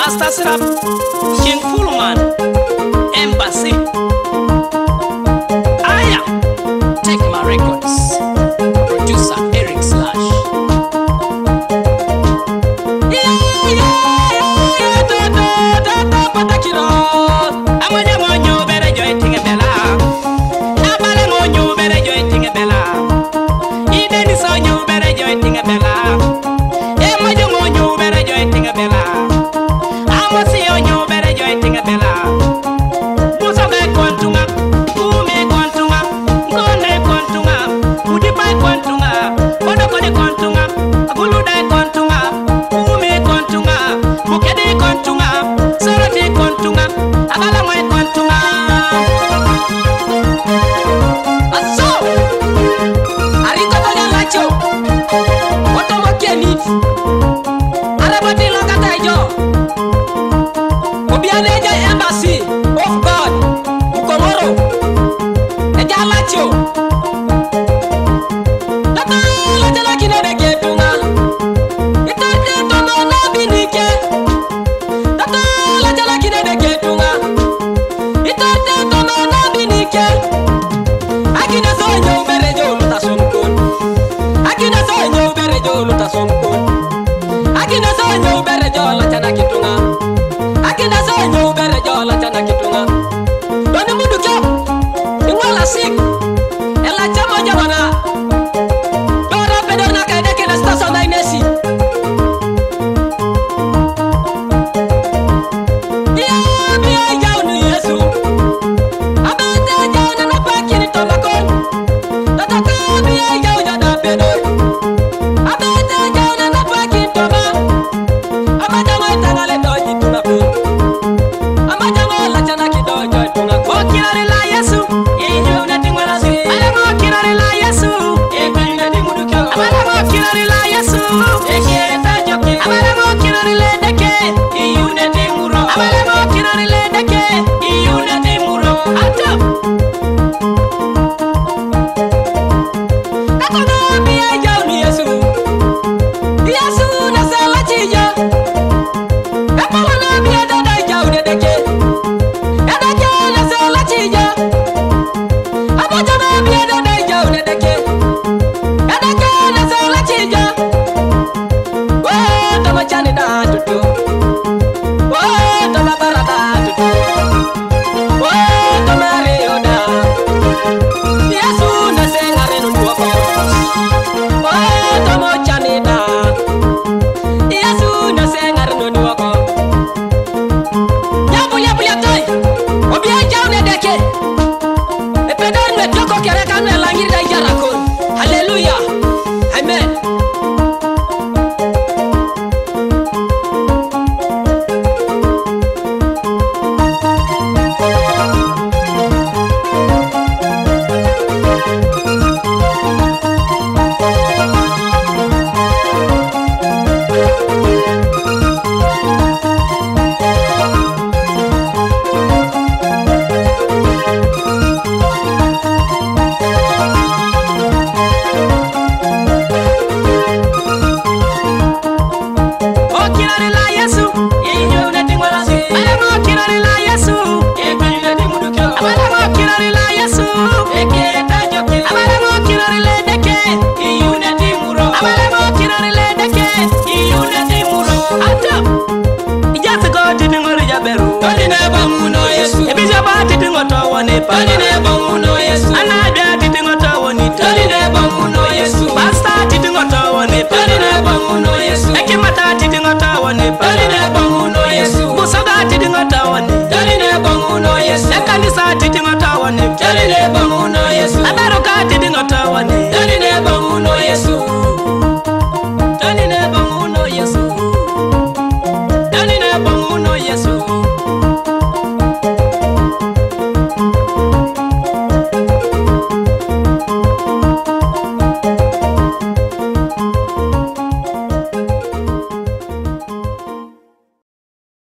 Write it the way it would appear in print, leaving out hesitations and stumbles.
Master Strap, King Pullman, Embassy. Aya, Take My Records, producer Eric Slash. Embassy of God, Mukomoro, Ejalacho. Lata la kina de getunga. Itate tono na binike. Lata la kina de getunga. Itate tono na binike. Akina sonyo berejo luta somkon. Akina sonyo berejo luta somkon. Akina sonyo berejo la chana kitunga. Akina sonyo berejo la chana kitunga. Doni mudu kyo. Ingwala sik. Ela chama jabana. Dora pedona kaide kena station da inesi. Biya jaunu Yesu. Abete jaunu na pakini tomakon. Tataka biya jaunu na pedo. Abete jaunu na pakini toma. Abata waitangale doji tunapun. Yes.